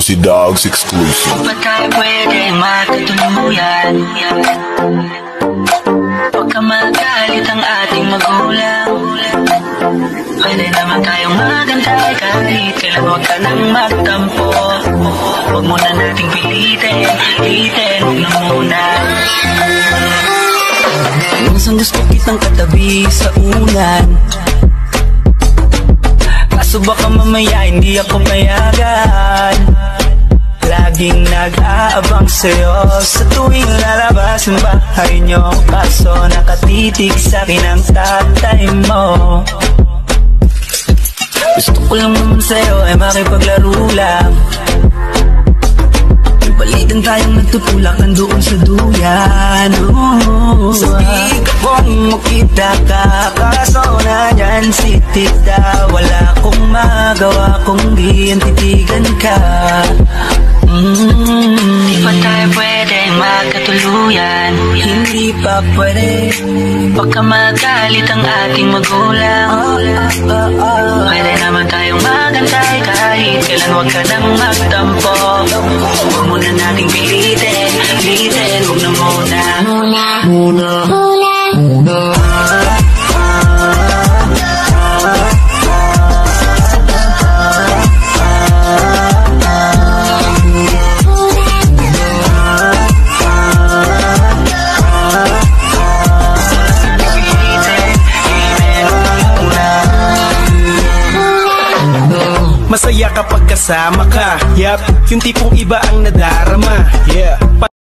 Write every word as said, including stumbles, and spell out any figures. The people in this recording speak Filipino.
Bossy Dogs exclusive. Ba't tayo pwedeng magkatuluyan? Huwag ka magalit ang ating magulang. Pwede naman tayong magantay kahit kailan. Huwag ka nang magtampo. Huwag muna nating pilitin, pilitin, huwag na muna. Minsan gusto kitang katabi sa ulan, kaso baka mamaya hindi ako mayagan. Laging nag-aabang sa'yo sa tuwing lalabas ng bahay nyo, kaso nakatitig sa'kin ang tatay mo. Gusto ko lang naman sa'yo ay makipaglaro lang. Balitan tayong nagtutulak nandoon sa duyan. Oh, sabi ka kung makita ka, kaso na dyan si tita. Wala akong magawa kung di ang titigan ka. Mm. Di pa tayo pwedeng magkatuluyan? Hindi pa pwede. Baka magalit ang ating magulang. Oh, oh, oh, oh. Pwede naman tayong magantay kahit kailan. Huwag ka nang magtampo. Huwag muna nating pilitin, pilitin, huwag na muna. Muna, muna, muna, muna. Masaya kapag kasama ka, yup, yung tipong iba ang nadarama, yeah.